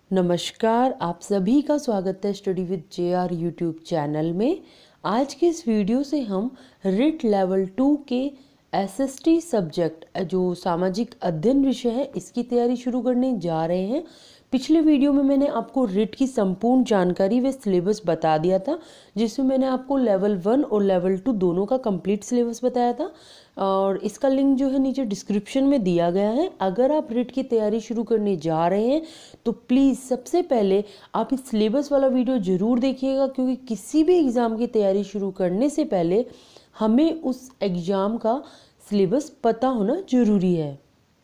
नमस्कार, आप सभी का स्वागत है study with JR YouTube channel में। आज के इस वीडियो से हम रिट लेवल 2 के एसएसटी सब्जेक्ट जो सामाजिक अध्ययन विषय है इसकी तैयारी शुरू करने जा रहे हैं। पिछले वीडियो में मैंने आपको रिट की संपूर्ण जानकारी व सिलेबस बता दिया था, जिसमें मैंने आपको लेवल 1 और लेवल 2 दोनों का कंप्लीट सिलेबस बताया था और इसका लिंक जो है नीचे डिस्क्रिप्शन में दिया गया है। अगर आप रिट की तैयारी शुरू करने जा रहे हैं तो प्लीज़ सबसे पहले आप इस सिलेबस वाला वीडियो ज़रूर देखिएगा, क्योंकि किसी भी एग्ज़ाम की तैयारी शुरू करने से पहले हमें उस एग्ज़ाम का सिलेबस पता होना ज़रूरी है।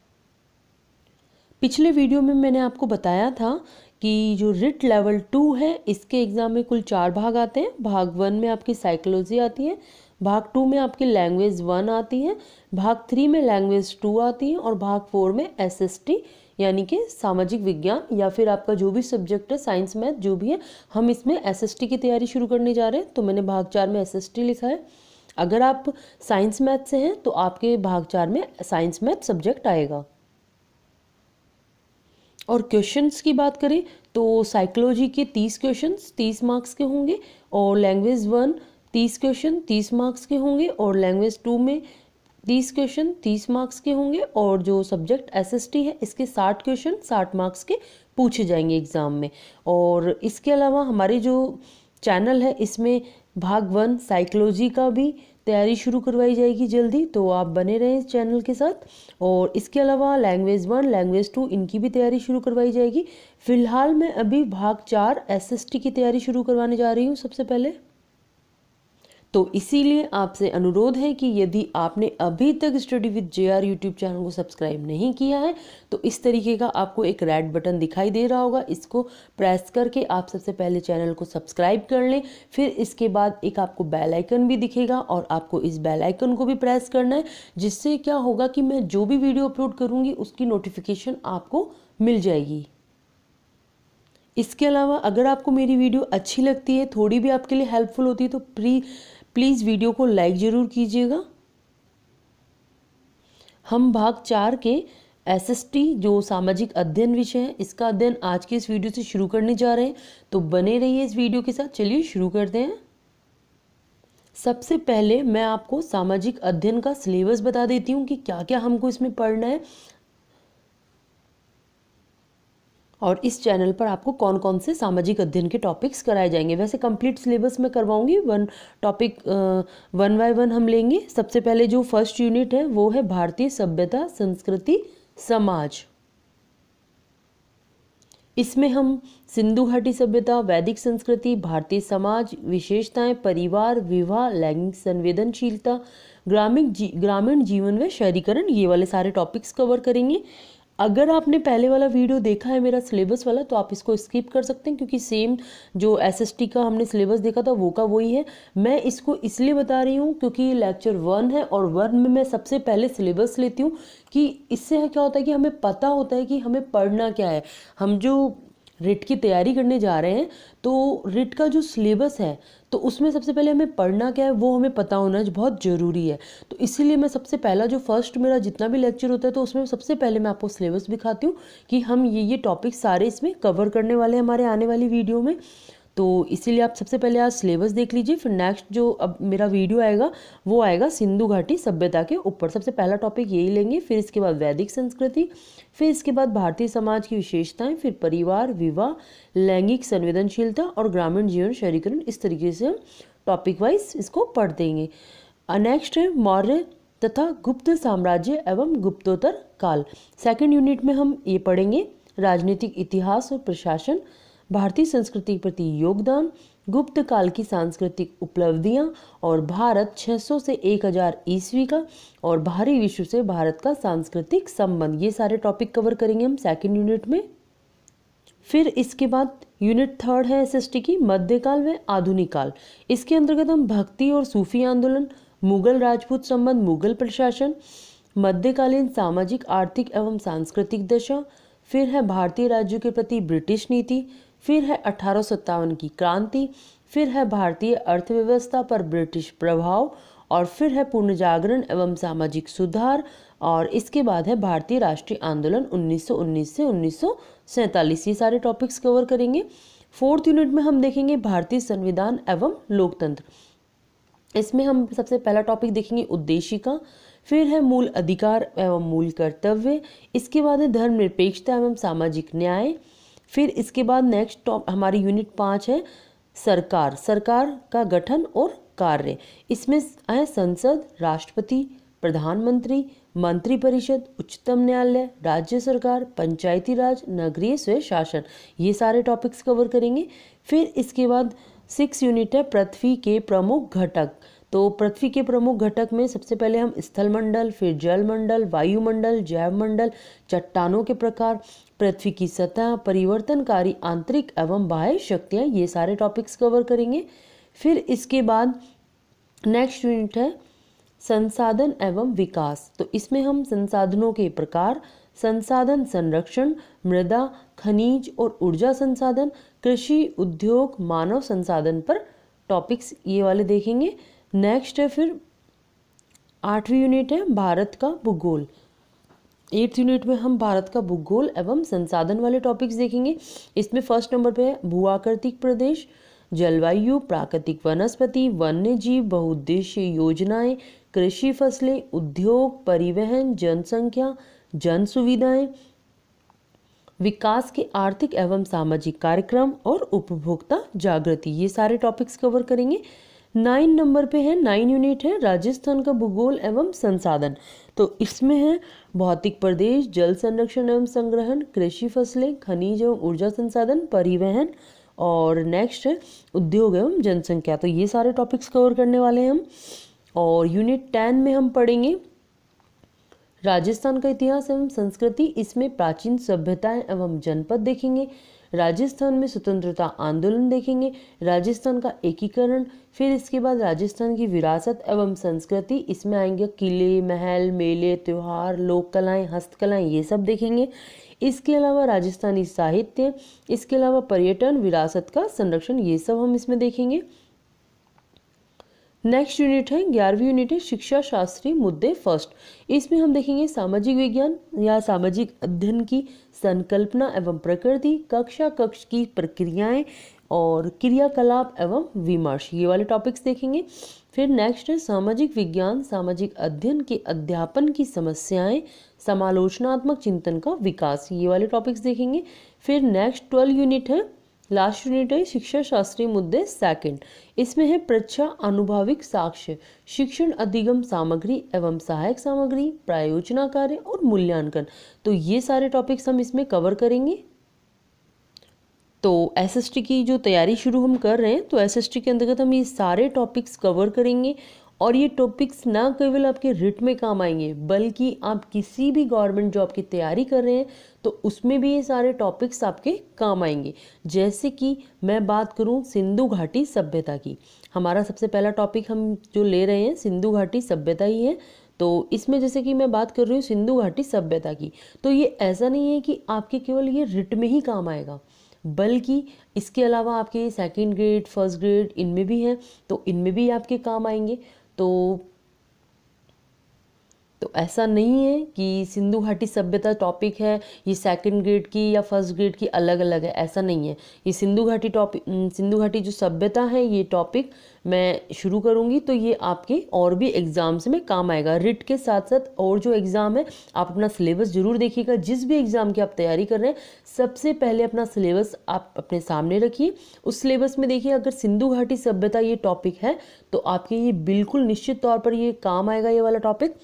पिछले वीडियो में मैंने आपको बताया था कि जो रिट लेवल 2 है इसके एग्ज़ाम में कुल 4 भाग आते हैं। भाग 1 में आपकी साइकोलॉजी आती है, भाग 2 में आपकी लैंग्वेज 1 आती है, भाग 3 में लैंग्वेज 2 आती है और भाग 4 में एसएसटी यानी कि सामाजिक विज्ञान या फिर आपका जो भी सब्जेक्ट है, साइंस मैथ जो भी है, हम इसमें एसएसटी की तैयारी शुरू करने जा रहे हैं। तो मैंने भाग 4 में एसएसटी लिखा है। अगर आप साइंस मैथ से हैं तो आपके भाग 4 में साइंस मैथ सब्जेक्ट आएगा। और क्वेश्चंस की बात करें तो साइकोलॉजी के 30 क्वेश्चंस 30 मार्क्स के होंगे और लैंग्वेज 1 30 क्वेश्चन 30 मार्क्स के होंगे और लैंग्वेज 2 में 30 क्वेश्चन 30 मार्क्स के होंगे और जो सब्जेक्ट एसएसटी है इसके 60 क्वेश्चन 60 मार्क्स के पूछे जाएंगे एग्ज़ाम में। और इसके अलावा हमारे जो चैनल है इसमें भाग 1 साइकोलॉजी का भी तैयारी शुरू करवाई जाएगी जल्दी, तो आप बने रहें इस चैनल के साथ। और इसके अलावा लैंग्वेज 1 लैंग्वेज 2 इनकी भी तैयारी शुरू करवाई जाएगी। फिलहाल मैं अभी भाग 4 एसएसटी की तैयारी शुरू करवाने जा रही हूँ सबसे पहले। तो इसीलिए आपसे अनुरोध है कि यदि आपने अभी तक study with JR YouTube channel को सब्सक्राइब नहीं किया है तो इस तरीके का आपको एक रेड बटन दिखाई दे रहा होगा, इसको प्रेस करके आप सबसे पहले चैनल को सब्सक्राइब कर लें। फिर इसके बाद एक आपको बेल आइकन भी दिखेगा और आपको इस बेल आइकन को भी प्रेस करना है, जिससे क्या होगा कि मैं जो भी वीडियो अपलोड करूँगी उसकी नोटिफिकेशन आपको मिल जाएगी। इसके अलावा अगर आपको मेरी वीडियो अच्छी लगती है, थोड़ी भी आपके लिए हेल्पफुल होती है, तो प्लीज़ वीडियो को लाइक ज़रूर कीजिएगा। हम भाग 4 के एसएसटी जो सामाजिक अध्ययन विषय है इसका अध्ययन आज के इस वीडियो से शुरू करने जा रहे हैं, तो बने रहिए इस वीडियो के साथ। चलिए शुरू करते हैं। सबसे पहले मैं आपको सामाजिक अध्ययन का सिलेबस बता देती हूँ कि क्या क्या हमको इसमें पढ़ना है और इस चैनल पर आपको कौन कौन से सामाजिक अध्ययन के टॉपिक्स कराए जाएंगे। वैसे कंप्लीट सिलेबस में करवाऊंगी, वन टॉपिक 1 बाय 1 हम लेंगे। सबसे पहले जो फर्स्ट यूनिट है वो है भारतीय सभ्यता संस्कृति समाज। इसमें हम सिंधु घाटी सभ्यता, वैदिक संस्कृति, भारतीय समाज, विशेषताएं, परिवार, विवाह, लैंगिक संवेदनशीलता, ग्रामीण जीवन व शहरीकरण, ये वाले सारे टॉपिक्स कवर करेंगे। अगर आपने पहले वाला वीडियो देखा है मेरा सिलेबस वाला तो आप इसको स्किप कर सकते हैं, क्योंकि सेम जो एसएसटी का हमने सिलेबस देखा था वो का वही है। मैं इसको इसलिए बता रही हूँ क्योंकि ये लेक्चर 1 है और 1 में मैं सबसे पहले सिलेबस लेती हूँ कि इससे क्या होता है कि हमें पता होता है कि हमें पढ़ना क्या है। हम जो रिट की तैयारी करने जा रहे हैं तो रिट का जो सिलेबस है तो उसमें सबसे पहले हमें पढ़ना क्या है वो हमें पता होना बहुत ज़रूरी है। तो इसीलिए मैं सबसे पहला जो फर्स्ट मेरा जितना भी लेक्चर होता है तो उसमें सबसे पहले मैं आपको सिलेबस दिखाती हूँ कि हम ये टॉपिक सारे इसमें कवर करने वाले हैं हमारे आने वाली वीडियो में। तो इसीलिए आप सबसे पहले आज सिलेबस देख लीजिए, फिर नेक्स्ट जो अब मेरा वीडियो आएगा वो आएगा सिंधु घाटी सभ्यता के ऊपर। सबसे पहला टॉपिक यही लेंगे, फिर इसके बाद वैदिक संस्कृति, फिर इसके बाद भारतीय समाज की विशेषताएं, फिर परिवार, विवाह, लैंगिक संवेदनशीलता और ग्रामीण जीवन शहरीकरण। इस तरीके से हम टॉपिक वाइज इसको पढ़ देंगे। नेक्स्ट है मौर्य तथा गुप्त साम्राज्य एवं गुप्तोत्तर काल। सेकेंड यूनिट में हम ये पढ़ेंगे राजनीतिक इतिहास और प्रशासन, भारतीय संस्कृति के प्रति योगदान, गुप्त काल की सांस्कृतिक उपलब्धियां और भारत 600 से 1000 ईस्वी का और बाहरी विश्व से भारत का सांस्कृतिक संबंध। ये सारे टॉपिक कवर करेंगे हम सेकंड यूनिट में। फिर इसके बाद यूनिट 3 है एसएसटी की मध्यकाल व आधुनिक काल। इसके अंतर्गत हम भक्ति और सूफी आंदोलन, मुगल राजपूत संबंध, मुगल प्रशासन, मध्यकालीन सामाजिक आर्थिक एवं सांस्कृतिक दशा, फिर है भारतीय राज्यों के प्रति ब्रिटिश नीति, फिर है 1857 की क्रांति, फिर है भारतीय अर्थव्यवस्था पर ब्रिटिश प्रभाव और फिर है पुनर्जागरण एवं सामाजिक सुधार और इसके बाद है भारतीय राष्ट्रीय आंदोलन 1919 से 47, ये सारे टॉपिक्स कवर करेंगे। 4th यूनिट में हम देखेंगे भारतीय संविधान एवं लोकतंत्र। इसमें हम सबसे पहला टॉपिक देखेंगे उद्देशिका, फिर है मूल अधिकार एवं मूल कर्तव्य, इसके बाद है धर्मनिरपेक्षता एवं सामाजिक न्याय, फिर इसके बाद नेक्स्ट हमारी यूनिट 5 है सरकार, सरकार का गठन और कार्य। इसमें है संसद, राष्ट्रपति, प्रधानमंत्री, मंत्रिपरिषद, उच्चतम न्यायालय, राज्य सरकार, पंचायती राज, नगरीय स्वय शासन, ये सारे टॉपिक्स कवर करेंगे। फिर इसके बाद 6 यूनिट है पृथ्वी के प्रमुख घटक। तो पृथ्वी के प्रमुख घटक में सबसे पहले हम स्थल मंडल, फिर जल मंडल, वायुमंडल, जैव मंडल, चट्टानों के प्रकार, पृथ्वी की सतह, परिवर्तनकारी आंतरिक एवं बाह्य शक्तियाँ, ये सारे टॉपिक्स कवर करेंगे। फिर इसके बाद नेक्स्ट यूनिट है संसाधन एवं विकास। तो इसमें हम संसाधनों के प्रकार, संसाधन संरक्षण, मृदा, खनिज और ऊर्जा संसाधन, कृषि, उद्योग, मानव संसाधन पर टॉपिक्स ये वाले देखेंगे। नेक्स्ट है फिर 8वीं यूनिट है भारत का भूगोल। 8th यूनिट में हम भारत का भूगोल एवं संसाधन वाले टॉपिक्स देखेंगे। इसमें फर्स्ट नंबर पे है भूआकृतिक प्रदेश, जलवायु, प्राकृतिक वनस्पति, वन्य जीव, बहुउद्देशीय योजनाएं, कृषि फसलें, उद्योग, परिवहन, जनसंख्या, जन सुविधाएं, विकास के आर्थिक एवं सामाजिक कार्यक्रम और उपभोक्ता जागृति, ये सारे टॉपिक्स कवर करेंगे। 9 नंबर पे है 9 यूनिट है राजस्थान का भूगोल एवं संसाधन। तो इसमें है भौतिक प्रदेश, जल संरक्षण एवं संग्रहण, कृषि फसलें, खनिज एवं ऊर्जा संसाधन, परिवहन और नेक्स्ट है उद्योग एवं जनसंख्या। तो ये सारे टॉपिक्स कवर करने वाले हैं हम। और यूनिट 10 में हम पढ़ेंगे राजस्थान का इतिहास एवं संस्कृति। इसमें प्राचीन सभ्यताएं एवं जनपद देखेंगे, राजस्थान में स्वतंत्रता आंदोलन देखेंगे, राजस्थान का एकीकरण, फिर इसके बाद राजस्थान की विरासत एवं संस्कृति। इसमें आएंगे किले, महल, मेले, त्योहार, लोक कलाएं, हस्तकलाएं, ये सब देखेंगे। इसके अलावा राजस्थानी साहित्य, इसके अलावा पर्यटन, विरासत का संरक्षण, ये सब हम इसमें देखेंगे। नेक्स्ट यूनिट है 11वीं यूनिट है शिक्षा शास्त्री मुद्दे फर्स्ट। इसमें हम देखेंगे सामाजिक विज्ञान या सामाजिक अध्ययन की संकल्पना एवं प्रकृति, कक्षा कक्ष की प्रक्रियाएं और क्रियाकलाप एवं विमर्श, ये वाले टॉपिक्स देखेंगे। फिर नेक्स्ट है सामाजिक विज्ञान, सामाजिक अध्ययन के अध्यापन की समस्याएं, समालोचनात्मक चिंतन का विकास, ये वाले टॉपिक्स देखेंगे। फिर नेक्स्ट 12 यूनिट है लास्ट यूनिट है शिक्षा शास्त्री मुद्दे सेकंड। इसमें है परीक्षा, अनुभाविक साक्ष्य, शिक्षण अधिगम सामग्री एवं सहायक सामग्री, प्रायोजना कार्य और मूल्यांकन। तो ये सारे टॉपिक्स हम इसमें कवर करेंगे। तो एसएसटी की जो तैयारी शुरू हम कर रहे हैं, तो एसएसटी के अंतर्गत हम ये सारे टॉपिक्स कवर करेंगे। और ये टॉपिक्स ना केवल आपके रिट में काम आएंगे, बल्कि आप किसी भी गवर्नमेंट जॉब की तैयारी कर रहे हैं तो उसमें भी ये सारे टॉपिक्स आपके काम आएंगे। जैसे कि मैं बात करूं सिंधु घाटी सभ्यता की, हमारा सबसे पहला टॉपिक हम जो ले रहे हैं सिंधु घाटी सभ्यता ही है। तो इसमें जैसे कि मैं बात कर रही हूँ सिंधु घाटी सभ्यता की, तो ये ऐसा नहीं है कि आपके केवल ये रिट में ही काम आएगा, बल्कि इसके अलावा आपके सेकंड ग्रेड, फर्स्ट ग्रेड, इनमें भी है, तो इनमें भी आपके काम आएंगे। तो ऐसा नहीं है कि सिंधु घाटी सभ्यता टॉपिक है ये सेकंड ग्रेड की या फर्स्ट ग्रेड की अलग अलग है, ऐसा नहीं है। ये सिंधु घाटी जो सभ्यता है ये टॉपिक मैं शुरू करूंगी, तो ये आपके और भी एग्जाम्स में काम आएगा। रिट के साथ साथ और जो एग्जाम है आप अपना सिलेबस जरूर देखिएगा। जिस भी एग्जाम की आप तैयारी कर रहे हैं सबसे पहले अपना सिलेबस आप अपने सामने रखिए। उस सिलेबस में देखिए अगर सिंधु घाटी सभ्यता ये टॉपिक है तो आपके ये बिल्कुल निश्चित तौर पर ये काम आएगा, ये वाला टॉपिक।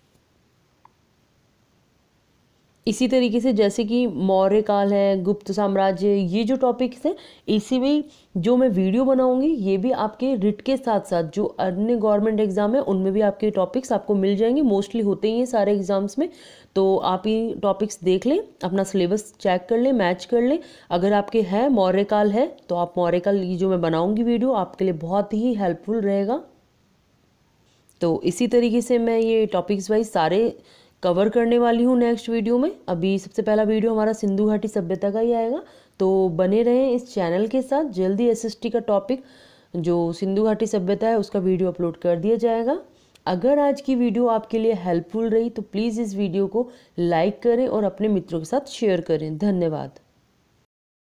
इसी तरीके से जैसे कि मौर्य काल है, गुप्त साम्राज्य, ये जो टॉपिक्स हैं, इसी में जो मैं वीडियो बनाऊंगी ये भी आपके रिट के साथ साथ जो अन्य गवर्नमेंट एग्जाम है उनमें भी आपके टॉपिक्स आपको मिल जाएंगे। मोस्टली होते ही हैं सारे एग्जाम्स में, तो आप ये टॉपिक्स देख लें, अपना सिलेबस चेक कर लें, मैच कर लें। अगर आपके है मौर्य काल है तो आप मौर्य काल ये जो मैं बनाऊंगी वीडियो आपके लिए बहुत ही हेल्पफुल रहेगा। तो इसी तरीके से मैं ये टॉपिक्स वाइज सारे कवर करने वाली हूँ नेक्स्ट वीडियो में। अभी सबसे पहला वीडियो हमारा सिंधु घाटी सभ्यता का ही आएगा, तो बने रहें इस चैनल के साथ। जल्दी एसएसटी का टॉपिक जो सिंधु घाटी सभ्यता है उसका वीडियो अपलोड कर दिया जाएगा। अगर आज की वीडियो आपके लिए हेल्पफुल रही तो प्लीज़ इस वीडियो को लाइक करें और अपने मित्रों के साथ शेयर करें। धन्यवाद।